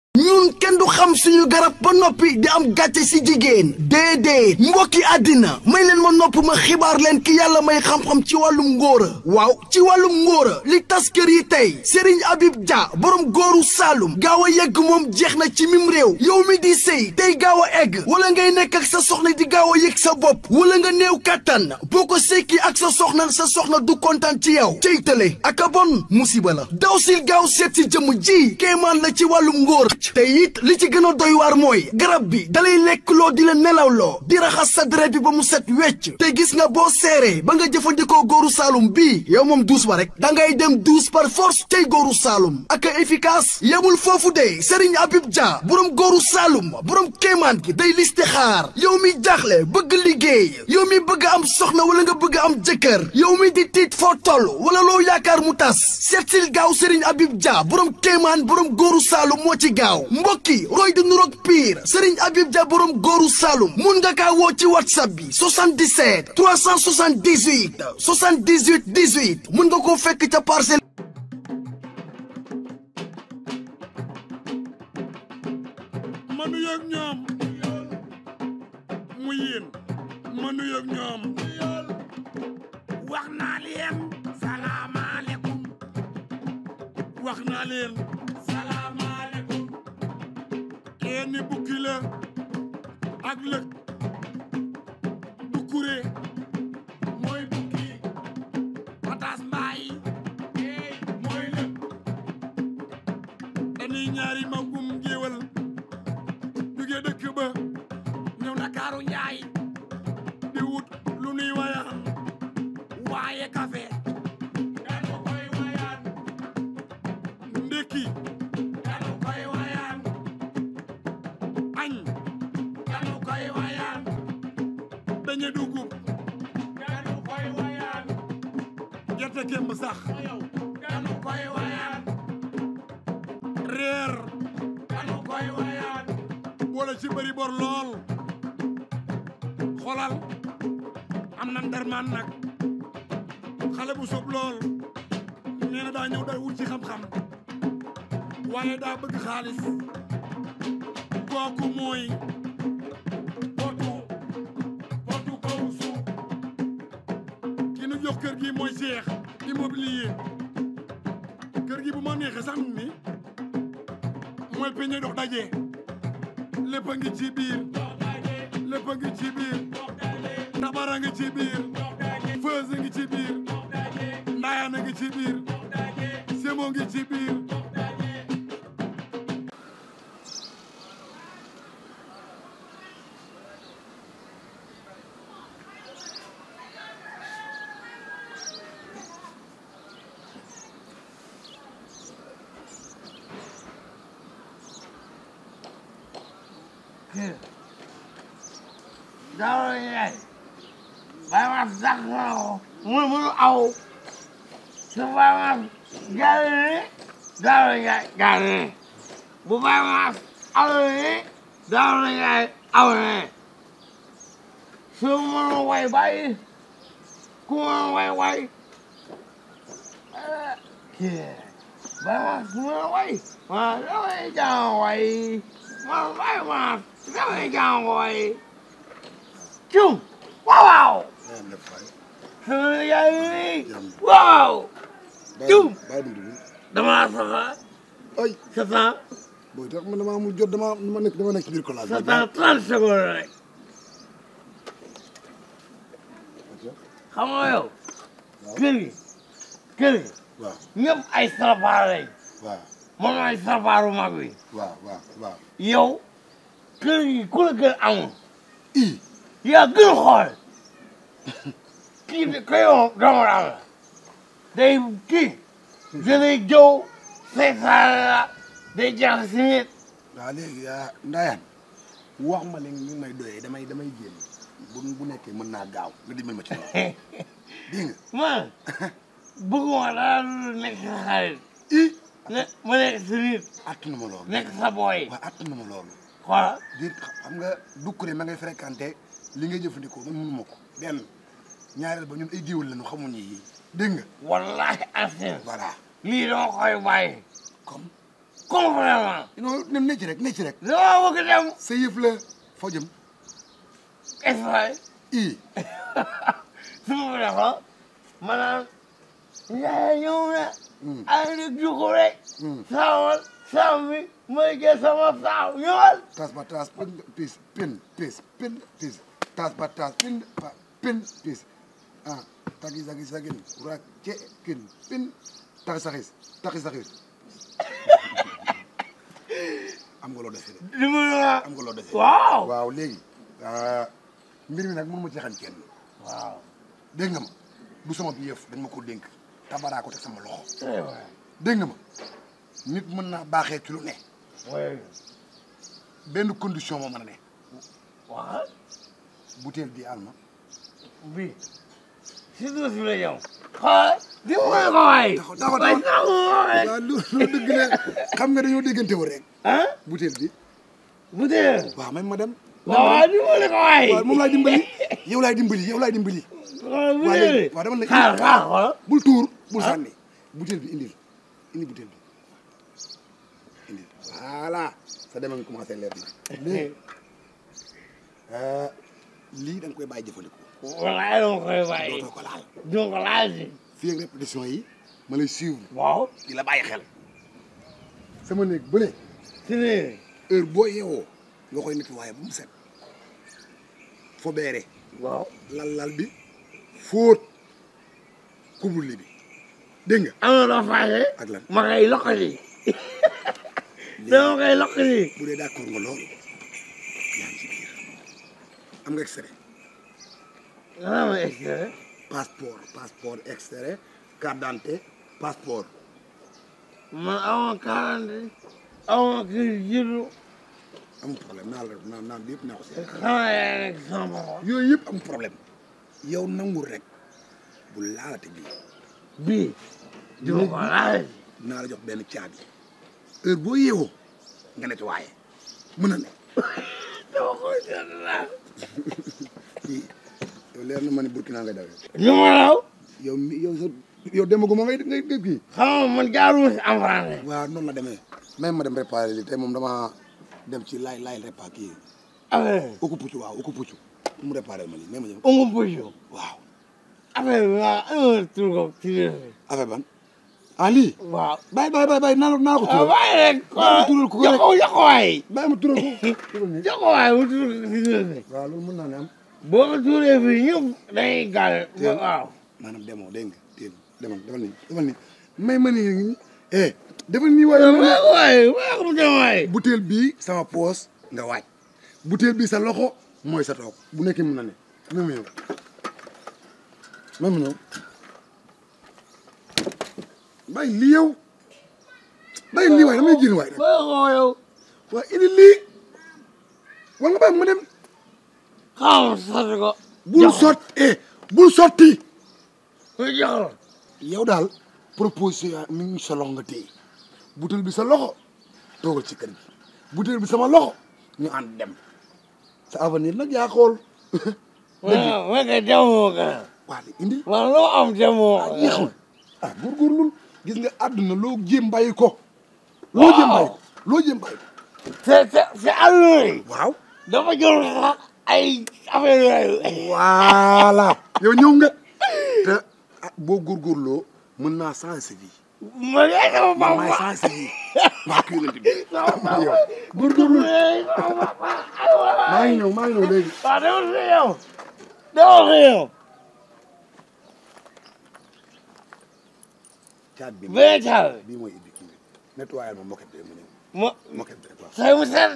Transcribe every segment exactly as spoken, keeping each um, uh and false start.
ñun kenn du xam suñu garab ba noppi di am gàcce si jigéen déedéet mbokki àddina may leen ma nopp ma xibaar leen ki yàlla may xam-xam ci wàllum ngóora waaw ci wàllum ngóora li tas kër yi tey Serigne Habib Dia borom góoru Saalum gaaw a yegg moom jeex na ci mim réew yow mi di sëy tey gaaw a egg wala ngay nekk ak sa soxna di gaaw a yëg sa bopp wala nga néew kàttan boo ko sekki ak sa soxna sa soxna du kontaan ci yow cey tële ak a bon musiba la daw sil gaaw seet si jëmm ji kéemaan la ci wàllum ngóor te it li ci gën a doy waar mooy garab bi dalay lekk loo di la nelawloo di raxas sa deret bi ba mu set wecc te gis nga boo seeree ba nga jëfandikoo góoru Saalum bii yow moom douze ba rek da ngay dem douze par force tey góoru Saalum ak efficace yemul foofu de Serigne Habib Dia borom góoru Saalum borom kéemaan gi day listixaar yow mi jaaxle bëgg liggéey yow mi bëgg am soxna wala nga bëgg am jëkkër yow mi di tiit foo toll wala loo yaakaar mu tas seetsil gaaw Serigne Habib Dia borom kéemaan borom góoru Saalum moo ci gaaw mbokki roy di nuroog pire Serigne Habib Dia borom góoru Saalum mun nga kaa woo ci whatsapp bi soixante-dix-sept trois cent soixante-dix-huit soixante-dix-huit dix-huit mun nga koo fekk ca parcelle manu yëg ñoom mu yéen manu yëg ñoom wax naa leen salaamaaleykum wax naa leen salaamaaleykum kenn bukki la ak lëg bukkure mooy bukki pataas mbaay mooy lëg dañuy ñaari magum géwal jóge dëkk ba ñëw Ndakaaru njaay di wut lu nuy wayaan waaye café dañu koy wayaan ndekki dañu koy wayaan añ dañu koy wayaan dañu dugub dañu koy wayaan gerte kemb sax dañu koy wayaan reer dañu koy wayaan boole ci bëri bor lool xolal am na ndarmaan nag xale bu sob lool nee na daa ñëw day wut ci xam-xam waaye daa bëgg xaalis kooku mooy potu potu kaw suuf ki nu jox kër gi mooy Cheikh Immobilier kër gi bu ma neexee sax ni mooy peñe dox daje lépp a ngi ci biir lépp a ngi ci biir tabara ngi ci biir feuse ngi ci biir ndaayaan ngi ci biir semo ngi ci biir Daw yaay bay ma sax na ko mu mu aw su bay ma jàll ni daw yaay jàll ni bu bay ma aw ni daw yaay aw ni su mënu way bay ku mënu way way kii bay ma su mënu way ma damay jàng way ma bay ma damay jàng way Cum waaw waaw yaay waaw cum dama saxa ay saxa booy tax man dama mu jot dama dama nekk dama nekk ci biir collage saxa trente secondes rek xam nga yow kër gi kër gi waaw ñëpp ay sarafaar lañ waaw moom ay sarafaaru mag bi waaw waaw waaw yow kër gi ku la gën amul i yaa gën xool kii bi ko yow doomu daal la day kii da day jëw seytaane la day jax si nit waaw léegi yaa Ndayane wax ma leen ñu may doyee damay damay génn bu bu nekkee mën naa gaaw nga dimbali ma ci loolu dégg nga man bëgguma dara lu nekk sa xarit i ne ma nekk si nit attuna ma loolu nekk sa booy waaw attuna ma loolu xoola diir xam nga dukkure ma ngay fréquenté li ngay jëfandikoo man mënuma ko benn ñaareel ba ñun ay géwél lañu xamuñu yi dégg nga wallahi asin voilà lii dama koy bàyyi comme complètement. non nem ne ci rek ne ci rek. dama bëgg dem. sa yëf la foo jëm. Espagne. i. su ma defoon maanaam Ndiaye ñëw na. ay nit yu ko rek. saawal saaw mi may jël sama saaw ñëwal. tas ba tas pin pis pin pis pin pis tas ba tas pin pa pin pis ah tagi sagi sagin rak ce kin pin taxi saxis taxi saxis am nga loo defee de. li mu la am nga loo defee. waaw waaw léegi mbir mi nag mënu ma ci xañ kenn. waaw. dégg nga ma du sama bi yëf dañ ma ko dénk tabaraa ko teg sama loxo. très bien. dégg nga ma nit mën naa baaxee ci lu ne. oui. benn condition moo mën a ne. waaw. butéel bi alma. bi si suuf si la ñëw. xool di mu ko waay. taxaw taxaw taxaw waaw lu lu dëgg la xam nga dañoo déggante wu rek. ah. butéel bi. butéel. waaw même ma dem. waaw di mu ko waay. waaw moom laay dimbali yow laay dimbali yow laay dimbali. waaw butéel bi waaw dama ne xaar xaar xool. bul tuur bul sànni. butéel bi indil indi butéel bi indil voilà sa dem a ngi commencé leer na léegi lii da nga koy bàyyi jëfandikoo. walaay dama koy bàyyi. dootoo ko laal. doo ko laal si. fii ak répétition yi ma lay suivre. waaw. di la bàyyi xel. sama néeg bële. si ne. heure boo yeewoo nga koy nettoyé ba mu set. fo beere. waaw. lal lal bi fóot kubul li bi dégg nga. am na loo fàtte. ak lan ma koy loqati. dama koy loqati. bu dee d'accord nga loolu yaa ngi ci biir am nga extrait. lan ma extrait. passeport passeport extrait carte d'identité passeport. man amoon quarante amoon kii jiitu. amul problème naa la naan naan yëpp naa ko seet. xanaa yaa nekk sama papa. yooyu yëpp amul problème yow nangul rek bu laalate bii. bii. di ma ko laal. naa la jox benn caabi heure boo yeewoo nga nettoyé mën na ne. dama koy seetlu laal. kii yow leer na ma ne Burkina ngay dawee. ñu ma law. yow mi yow sa yow demagu ma ngay ngay ngay kii. xam nga man jaaruma si en français. waaw noonu la demee. même ma dem réparé li tey moom dama dem ci laay laay réparé kii. affaire uku puccu waaw uku puccu mu réparé ma lii même ma ñëw. ungu puccu. waaw. affaire bi waaw un tur ko ci biir. affaire ban ah lii. waaw. bàyyi bàyyi bàyyi bàyyi naa la naa ko ah tural. bàyyi rek. bàyyi ma tural ko rek jox ko jox ko waay. bàyyi ma tural ko. tural nii. jox ko waay mu tur ko ci biir. waaw loolu mën naa ne am. boo ko tuuree fii ñëpp dañuy gaal. waaw. maanaam demoo dégg nga téel demal defal nii defal nii may ma nii eh defal nii waaye. waaw waay waay ko mu dem waay. butéel bii sama poos nga waaj butéel bii sa loxo mooy sa toog bu nekkee mën na ne même ñëw même ñëw bàyyi lii yow bàyyi lii waaye damay génn waay rek boo ko yow. waaw indi lii wala nga bàyyi ma dem xaw ma sotti ko. bul sotti eh bul sotti ko jox la. yow daal proposition mi ngi sa loxo nga téye butéel bi sa loxo toogal ci kër gi butéel bi sama loxo ñu ànd dem sa avenir nag yaa xool. waaw man kay demoo ko. waa indi. waaw loo am demoo ko. yéexul ah góorgóorlu gis nga àdduna loo jéem bàyyi ko. loo jéem bàyyi ko loo jéem bàyyi ko. c'est c'est c'est àll. waaw. dafa jël sax ay affaire yooyu. voilà yow ñëw nga te ah boo góorgóorloo mën naa changer sa vie. ma ne sama man papa. maay changer sa vie. waa kii la bi. sama papa. yow góorgóorlu. sama papa. aywa. maa ngi ñëw maa ngi ñëw léegi. waaw demal si yow. demal si yow. caat bi benn caal. bii mooy indi kii nettoyé ma moquette bi ma ñëw. ma moquette bi rek waaw. say mu set.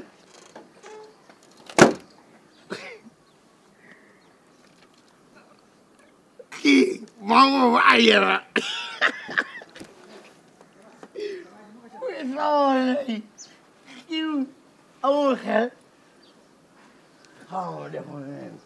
kii maa ngi ko ay yara. kii amul xel. xaw ma defoon leen.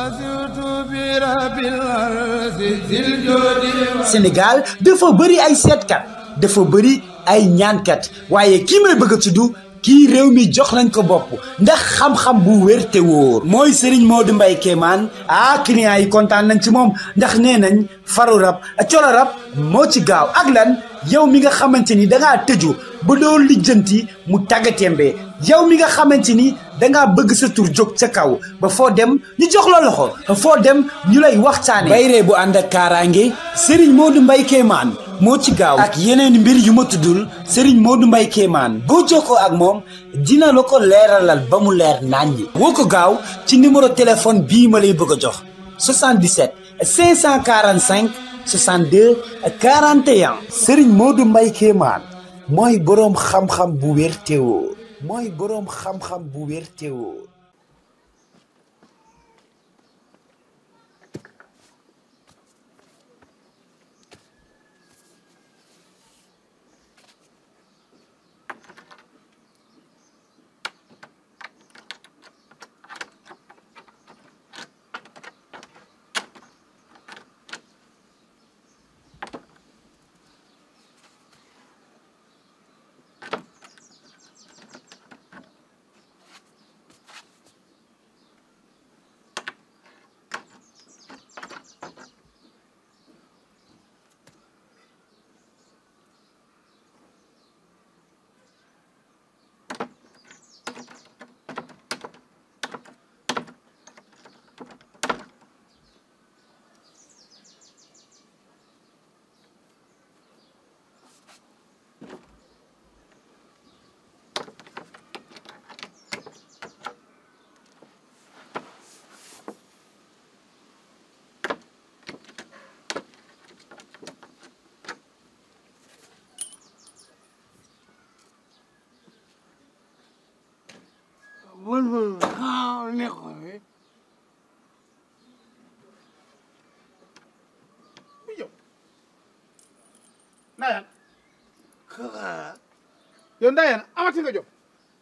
Sénégal dafa bëri ay seetkat dafa bëri ay ñaankat waaye kii may bëgg a tudd kii réew mi jox nañ ko bopp ndax xam-xam bu wér te wóor mooy Serigne Modou Mbaye Kéemaan ah clients yi kontaan nañ ci moom ndax nee nañ faru rab colo rab moo ci gaaw ak lan yow mi nga xamante ni dangaa tëju ba doo lijjanti mu tàggatémbe yow mi nga xamante ni dangaa bëgg sa tur jóg ca kaw ba foo dem ñu jox la loxo foo dem ñu lay waxtaane bayree bu ànd ak kaaraange Serigne Modou Mbaye Kéemaan moo ci gaaw ak yeneen mbir yu ma tuddul Serigne Modou Mbaye Kéemaan boo jokkoo ak moom dina la ko leeralal ba mu leer naññi woo ko gaaw ci numéro téléphone bii ma lay bëgg a jox soixante-dix-sept cinq cent quarante-cinq soixante-deux quarante et un Serigne Modou Mbaye Kéemaan mooy boroom xam-xam bu wér te wóor mooy boroom xam-xam bu wér te wóor bun bun xaaw nekko fi yow Ndayane kaka yow Ndayane amati nga jom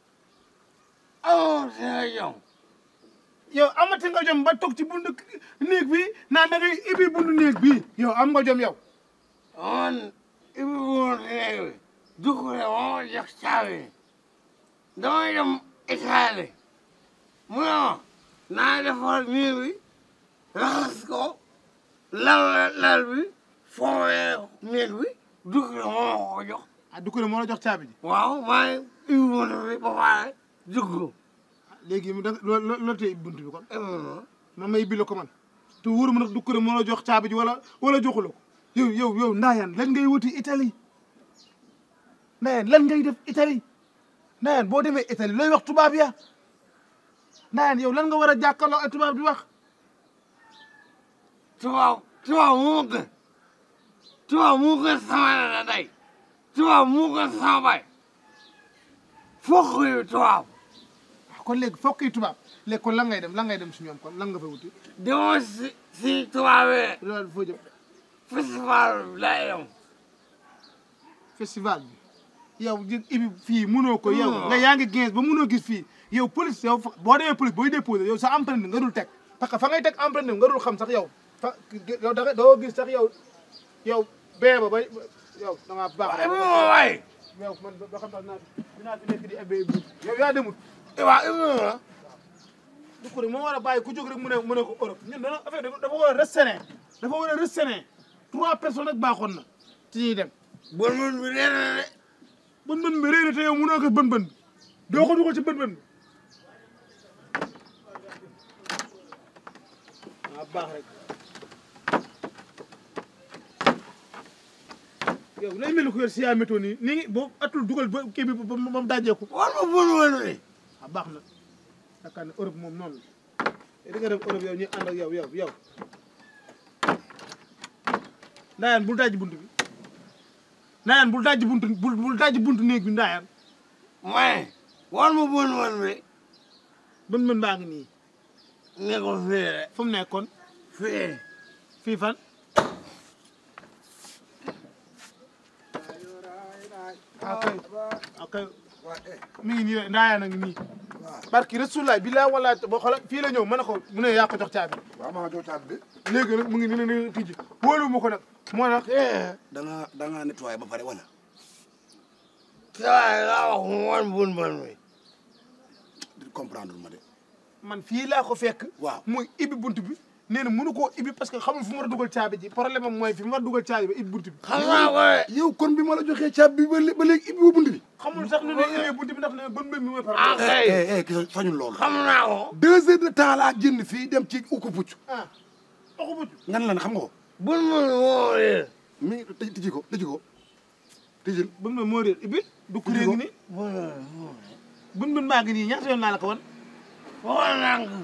amati nga jom yow amati nga jom ba toog ci buntu néeg bi naan da ngay ibi buntu néeg bi yow am nga jom yow man ibi buntu néeg bi dukkure moo jox caabi damay dem Italie mu ne ma naa defar néeg bi raxas ko lal lal bi foowee néeg bi dukkure moo ko jox ah Doucouré moo la jox caabi ji waaw maa ngi ibi buntu bi ba pare dugg léegi mu da loo loo tee buntu bi kon man may ibbi la ko man te wóoruma nag Doucouré moo la jox caabi ji wala wala joxu la ko yow yow yow Ndayane lan ngay wuti Italie Ndayane lan ngay def Italie Ndayane boo demee Italie looy wax tubaab ya Ndayane yow lan nga war a jàkkaarloo ay tubaab di wax tubaab tubaab moo gën tubaab moo gën sama ndey tubaab moo gën sama baay fokk yi tubaab kon léegi fokk yi tubaab léegi kon lan ngay dem lan ngay dem si ñoom kon lan nga fay wuti dama si si tubaabee loolu foo jëm festival bi laay dem festival bi yow ji ibi fii mënoo ko yow nga yaa ngi quinze ba mënoo gis fii yow police yow boo demee police booy déposé yow sa empreinte nga dul teg parce que fa ngay teg empreinte nga dul xam sax yow fa yow da nga doo gis sax yow yow bee ba ba yow da ngaa baax waaye ma waay yow man doo xam sax naa dinaa fi nekk di ebe bi yow yaa demut waaw Ibrahima Doucouré moo war a bàyyi ku jóg rek mu ne mu ne ko Europe ñun dana affaire dafa war a restreint dafa war a restreint trois personnes rek baaxoon na ci ñuy dem bon bon bi nee na de bën bën bi réy na te yow mënoo ko bën bën doo ko dugal ci bën bën waaw baax rek yow lay mel ni ko yor si yaa météo nii nii boo atul dugal ba kii bi ba mu dajjeeku war ma bon bon bi waaw baax na yaakaar ne Europe moom noonu la di nga def Europe yow ñuy ànd ak yow yow yow Ndayane bul dajji buntu bi Ndayane bul dajji buntu bul bul dajji buntu néeg bi Ndayane may war ma bon bon bi bën bën baa ngi nii ne ko fii de fu mu nekkoon fii fii fan ok ok mi ngi nii de Ndayane a ngi nii barki Rasulullah billahi wala boo xoolal fii la ñëw ma ne ko mu ne yaa ko jox caabi waaw maa jox caabi bi léegi nag mu ngi nii ne tijji wóolu ma ko nag moo tax da nga da nga nettoyé ba pare wala saa laa wax mu wan bon bon bi di comprendre ma de man fii laa ko fekk waaw muy ibbi bunt bi nee na mënu koo ibbi parce que xamul fu mu war a dugal caabi ji problème am mooy fi mu war a dugal caabi ba ibbi bunt bi. xam naa ko de. yow kon bi ma la joxee caabi bi ba lé- ba léegi ibbi woo bunt bi. xamul sax nu ne ibbee bunt bi ndax ne bën bën bi mooy ah problème. kay eh eh kii sañul loolu. xam naa ko. deux heures de temps laa génn fii dem ci ukku pucc. ah waxu bunt. ngan la ne xam nga ko. bul mën moo réer. mi ngi tëj tijji ko tijji ko tijjil. bën bën moo réer ibbi. du kurée ngi nii. bën bën maa ngi nii ñaata yoon naa la ko wan. waxoon naa ko.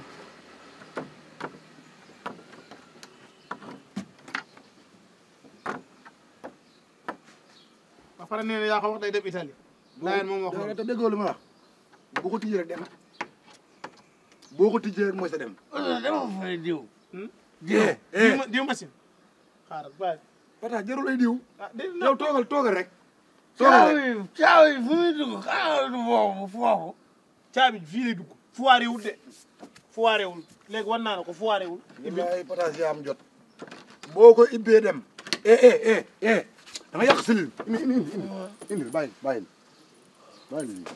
ba pare nee na yaa ko wax day dem Italie. Ndayane moom wax te déggoo li ma wax boo ko tijjee rek dem boo ko tijjee rek mooy sa dem. dama fay diw. diw eh diw diw machine. xaaral bàyyi. Pata jarul ay diw. ah dégg yow toogal toogal rek. toogal rek caawi caawi fu muy dugg xanaa du foofu foofu. caabi fii lay dugg. foiré wul de foiré wul léegi wan naa la ko foiré wul. ibbi wallaay Pata si am jot. boo ko ibbee dem. eh eh eh eh da nga yàq selil indi indi indi indi bàyyi bàyyi bàyyi lii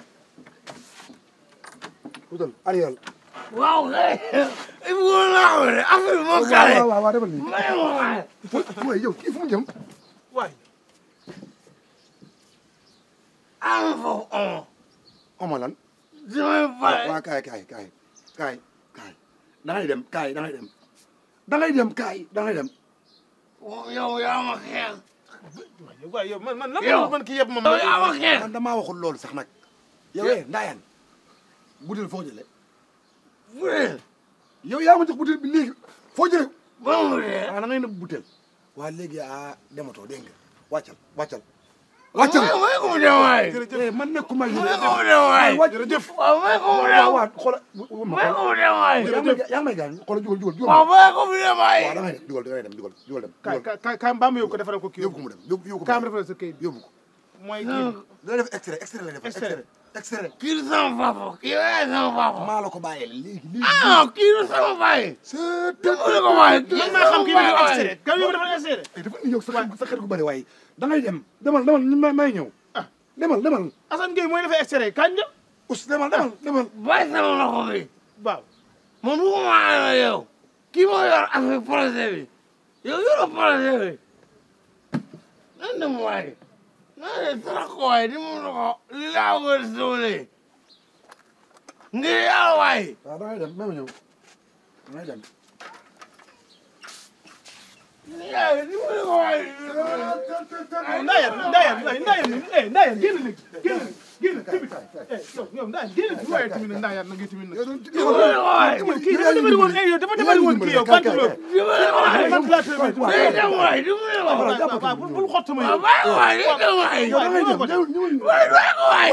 utal Ariel. waaw kay. il faut naa ko de affaire bi moo kale. waaw waaw waaw defal nii. may ma waay. waaye yow kii fu mu jëm. waay. am foofu omo. Oma lan. damay pare. waaw kaay kaay kaay kaay kaay da ngay dem kaay da ngay dem da ngay dem kaay da ngay dem. yow yaa ma xeex. waaw yow man man lan yow man kii yëpp ma. yow yaa ma xeex. man damaa waxul loolu sax nag. yow eh Ndayane butéel foo jëlee. bu dee. yow yaa ma jox butéel bi léegi foo jëlee. ba mu dee. ah da ngay nëbb butéel. waa léegi ah dematoo dégg nga wàccal wàccal. wàccal may ko mu dem waay. eh man nekkuma yi. may ko mu dem waay. jërëjëf. waaw may ko mu dem. waaw waaw xoolal. may ko mu dem waay. yaa ngi may gaañ xoolal jugal jugal jugal. waaw may ko mu dem waay. waaw da ngay dem jugal da ngay dem jugal jugal dem. kaay kaay kaay mbaam yóbbu ko defaral ko kii yóbbu ko mu dem yóbbu yóbbu ko. kaam defaral sa kayit bi yóbbu ko. mooy kii bi. da def extrait extrait lay def extrait extrait. kii du sama papa. kii yaay sama papa. maa la ko bàyyee léegi léegi. ah kii du sama baay. c'est dama ko waay. man maa xam kii bi dafa extrait kan yóbbu dafa extrait. dafa ni yow sa xel sa xel gu bëri waaye da ngay dem demal demal ñu may may ñëw. ah demal demal. Assane Gueye mooy dafa extrait kañ la. us demal demal demal. bàyyi sama loxo bi. waaw. man bu ma maa yow. kii moo yor affaire projet bi. yow yoroo projet bi. nan dem waay. naa ne sarax ko waay di mu ko li laa wër soole. ngir yàlla waay. waaw da ngay dem même ñëw da ngay dem. yaa di mu ko waay. Ndayane Ndayane Ndayane eh Ndayane génn léegi génn génn tamit eh yow yow Ndayane génn fi waaye tamit Ndayane na nga tamit nag. yow kii dafa demari woon eh yow dafa demari woon kii yow bant loolu. bant laa tamit. day dem waay di mu ko waay. waaw waaw bul xott ma waaw yow. bàyyi ko waay di dem waay. yow da ngay dem ñëwul ñëwul. waay bàyyi ko waay.